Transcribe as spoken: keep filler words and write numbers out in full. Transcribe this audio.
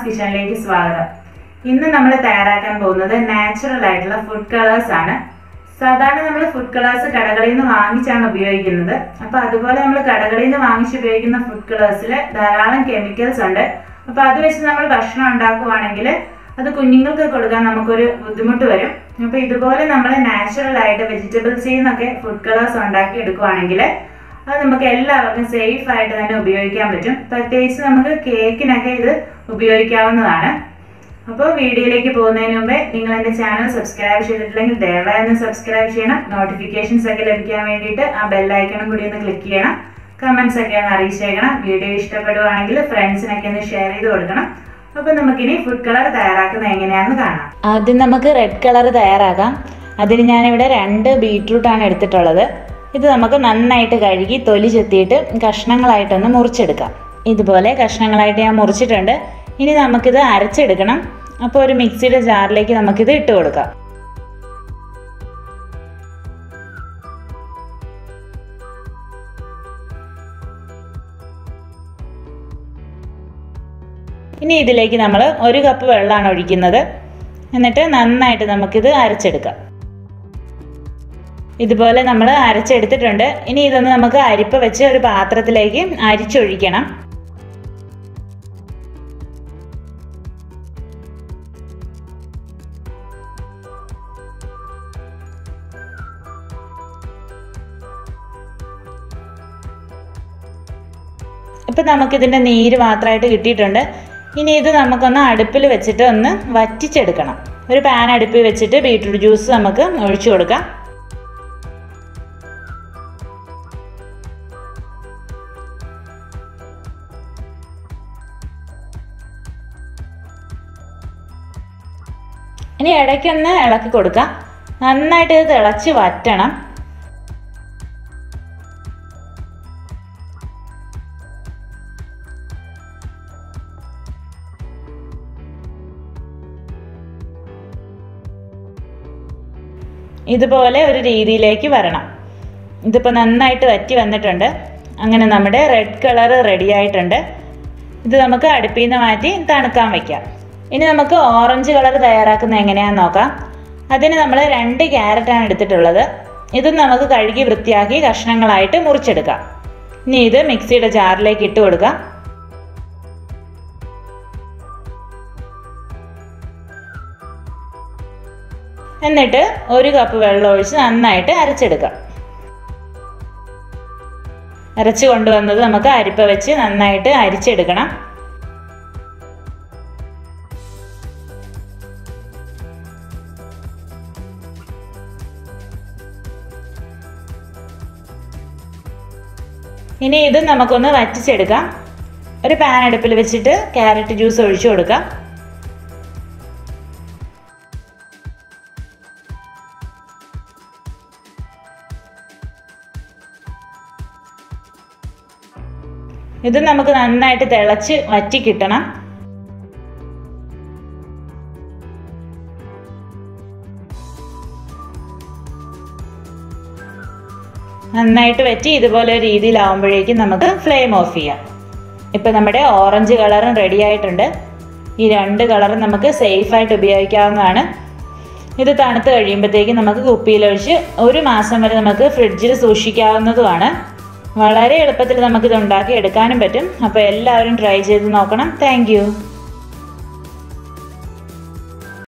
അമ്മാസ് കിച്ചണിലേക്ക് സ്വാഗതം. ഇന്ന് നമ്മൾ തയ്യാറാക്കാൻ പോകുന്നത് നാച്ചുറൽ ആയിട്ടുള്ള ഫുഡ് കളേഴ്സ് ആണ്. സാധാരണ നമ്മൾ ഫുഡ് കളേഴ്സ് കടകളിൽ നിന്ന് വാങ്ങിച്ചാണ് ഉപയോഗിക്കുന്നത്. അപ്പോൾ അതുപോലെ നമ്മൾ കടകളിൽ നിന്ന് വാങ്ങിച്ച് ഉപയോഗിക്കുന്ന ഫുഡ് കളേഴ്സിൽ ധാരാളം കെമിക്കൽസ് ഉണ്ട്. അപ്പോൾ അത് വെച്ച് നമ്മൾ ഭക്ഷണം ഉണ്ടാക്കുവാണെങ്കിൽ അത് കുഞ്ഞുങ്ങൾക്ക് കൊടുക്കാൻ നമുക്കൊരു ബുദ്ധിമുട്ട് വരും. അപ്പോൾ ഇതുപോലെ നമ്മൾ നാച്ചുറൽ ആയിട്ട് വെജിറ്റബിൾസിൽ നിന്നൊക്കെ ഫുഡ് കളേഴ്സ് ഉണ്ടാക്കി എടുക്കുവാണെങ്കിൽ അത് നമുക്ക് എല്ലാവർക്കും സേഫ് ആയിട്ട് തന്നെ ഉപയോഗിക്കാൻ പറ്റും. പ്രത്യേകിച്ച് നമുക്ക് കേക്കിനൊക്കെ ഇത് ഉപയോഗിക്കാവുന്നതാണ്. അപ്പോൾ വീഡിയോയിലേക്ക് പോകുന്നതിന് മുമ്പേ നിങ്ങൾ എൻ്റെ ചാനൽ സബ്സ്ക്രൈബ് ചെയ്തിട്ടില്ലെങ്കിൽ ദയവായി ഒന്ന് സബ്സ്ക്രൈബ് ചെയ്യണം. നോട്ടിഫിക്കേഷൻസ് ഒക്കെ ലഭിക്കാൻ വേണ്ടിയിട്ട് ആ ബെല്ലൈക്കണും കൂടി ഒന്ന് ക്ലിക്ക് ചെയ്യണം. കമൻസ് ഒക്കെ ഒന്ന് അറിയിച്ചേക്കണം. വീഡിയോ ഇഷ്ടപ്പെടുവാണെങ്കിൽ ഫ്രണ്ട്സിനൊക്കെ ഒന്ന് ഷെയർ ചെയ്ത് കൊടുക്കണം. അപ്പോൾ നമുക്കിനി ഫുഡ് കളർ തയ്യാറാക്കുന്നത് എങ്ങനെയാണെന്ന് കാണാം. ആദ്യം നമുക്ക് റെഡ് കളർ തയ്യാറാക്കാം. അതിന് ഞാനിവിടെ രണ്ട് ബീട്രൂട്ടാണ് എടുത്തിട്ടുള്ളത്. ഇത് നമുക്ക് നന്നായിട്ട് കഴുകി തൊലി ചെത്തിയിട്ട് കഷ്ണങ്ങളായിട്ടൊന്ന് മുറിച്ചെടുക്കാം. ഇതുപോലെ കഷ്ണങ്ങളായിട്ട് ഞാൻ മുറിച്ചിട്ടുണ്ട്. ഇനി നമുക്കിത് അരച്ചെടുക്കണം. അപ്പോൾ ഒരു മിക്സിയുടെ ജാറിലേക്ക് നമുക്കിത് ഇട്ട് കൊടുക്കാം. ഇനി ഇതിലേക്ക് നമ്മൾ ഒരു കപ്പ് വെള്ളമാണ് ഒഴിക്കുന്നത്. എന്നിട്ട് നന്നായിട്ട് നമുക്കിത് അരച്ചെടുക്കാം. ഇതുപോലെ നമ്മൾ അരച്ചെടുത്തിട്ടുണ്ട്. ഇനി ഇതൊന്ന് നമുക്ക് അരിപ്പ വെച്ച് ഒരു പാത്രത്തിലേക്ക് അരിച്ചൊഴിക്കണം. ഇപ്പം നമുക്കിതിൻ്റെ നീര് മാത്രമായിട്ട് കിട്ടിയിട്ടുണ്ട്. ഇനി ഇത് നമുക്കൊന്ന് അടുപ്പിൽ വെച്ചിട്ട് ഒന്ന് വറ്റിച്ചെടുക്കണം. ഒരു പാൻ അടുപ്പിൽ വെച്ചിട്ട് ബീട്രൂട്ട് ജ്യൂസ് നമുക്ക് ഒഴിച്ചു കൊടുക്കാം. ഇനി ഇടയ്ക്കൊന്ന് ഇളക്കി കൊടുക്കാം. നന്നായിട്ട് ഇത് തിളച്ച് വറ്റണം. ഇതുപോലെ ഒരു രീതിയിലേക്ക് വരണം. ഇതിപ്പോൾ നന്നായിട്ട് വറ്റി വന്നിട്ടുണ്ട്. അങ്ങനെ നമ്മുടെ റെഡ് കളർ റെഡി ആയിട്ടുണ്ട്. ഇത് നമുക്ക് അടുപ്പിൽ നിന്ന് മാറ്റി തണുക്കാൻ വയ്ക്കാം. ഇനി നമുക്ക് ഓറഞ്ച് കളർ തയ്യാറാക്കുന്നത് എങ്ങനെയാണെന്ന് നോക്കാം. അതിന് നമ്മൾ രണ്ട് ക്യാരറ്റാണ് എടുത്തിട്ടുള്ളത്. ഇതും നമുക്ക് കഴുകി വൃത്തിയാക്കി കഷ്ണങ്ങളായിട്ട് മുറിച്ചെടുക്കാം. ഇനി ഇത് മിക്സിയുടെ ജാറിലേക്ക് ഇട്ട് കൊടുക്കാം. എന്നിട്ട് ഒരു കപ്പ് വെള്ളം ഒഴിച്ച് നന്നായിട്ട് അരച്ചെടുക്കാം. അരച്ച് കൊണ്ടുവന്നത് നമുക്ക് അരിപ്പ വെച്ച് നന്നായിട്ട് അരിച്ചെടുക്കണം. ഇനി ഇത് നമുക്കൊന്ന് വറ്റിച്ചെടുക്കാം. ഒരു പാൻ അടുപ്പിൽ വെച്ചിട്ട് ക്യാരറ്റ് ജ്യൂസ് ഒഴിച്ചു കൊടുക്കാം. ഇത് നമുക്ക് നന്നായിട്ട് തിളച്ച് വറ്റി കിട്ടണം. നന്നായിട്ട് വറ്റി ഇതുപോലെ ഒരു രീതിയിലാവുമ്പോഴേക്കും നമുക്ക് ഫ്ലെയിം ഓഫ് ചെയ്യാം. ഇപ്പം നമ്മുടെ ഓറഞ്ച് കളറും റെഡി ആയിട്ടുണ്ട്. ഈ രണ്ട് കളറും നമുക്ക് സേഫായിട്ട് ഉപയോഗിക്കാവുന്നതാണ്. ഇത് തണുത്ത് കഴിയുമ്പോഴത്തേക്കും നമുക്ക് കുപ്പിയിലൊഴിച്ച് ഒരു മാസം വരെ നമുക്ക് ഫ്രിഡ്ജിൽ സൂക്ഷിക്കാവുന്നതുമാണ്. വളരെ എളുപ്പത്തിൽ നമുക്കിത് ഉണ്ടാക്കി എടുക്കാനും പറ്റും. അപ്പോൾ എല്ലാവരും ട്രൈ ചെയ്ത് നോക്കണം. Thank U.